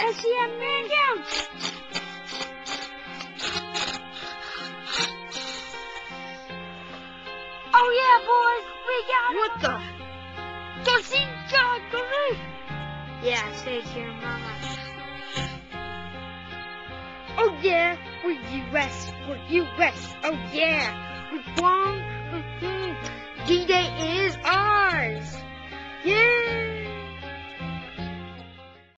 SCM man down. Oh yeah, boys, we got What him. the? Yeah, say it to your mama. Oh yeah, we're US, oh yeah, we won